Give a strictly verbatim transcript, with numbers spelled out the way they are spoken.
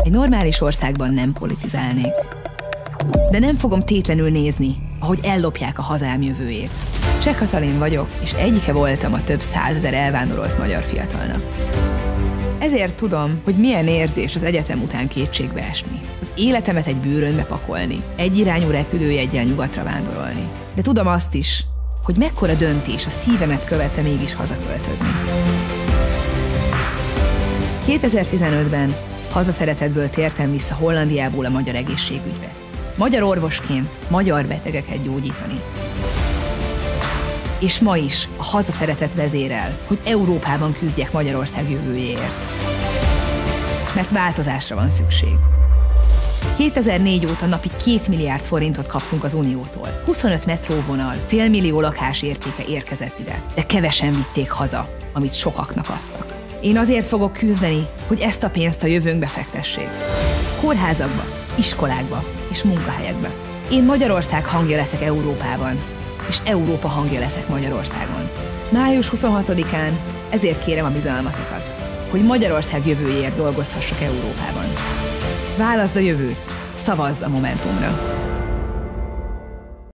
Egy normális országban nem politizálnék. De nem fogom tétlenül nézni, ahogy ellopják a hazám jövőjét. Cseh Katalin vagyok, és egyike voltam a több százezer elvándorolt magyar fiatalnak. Ezért tudom, hogy milyen érzés az egyetem után kétségbe esni, az életemet egy bőrönbe pakolni, egyirányú repülőjeggyel nyugatra vándorolni. De tudom azt is, hogy mekkora döntés a szívemet követte mégis hazaköltözni. kétezer-tizenötben hazaszeretetből tértem vissza Hollandiából a magyar egészségügybe. Magyar orvosként magyar betegeket gyógyítani. És ma is a hazaszeretet vezérel, hogy Európában küzdjek Magyarország jövőjéért. Mert változásra van szükség. kétezer-négy óta napi két milliárd forintot kaptunk az Uniótól. huszonöt metróvonal, félmillió lakás értéke érkezett ide, de kevesen vitték haza, amit sokaknak adtak. Én azért fogok küzdeni, hogy ezt a pénzt a jövőnkbe fektessék. Kórházakba, iskolákba és munkahelyekbe. Én Magyarország hangja leszek Európában, és Európa hangja leszek Magyarországon. május huszonhatodikán ezért kérem a bizalmatokat, hogy Magyarország jövőjéért dolgozhassak Európában. Válaszd a jövőt, szavazz a Momentumra!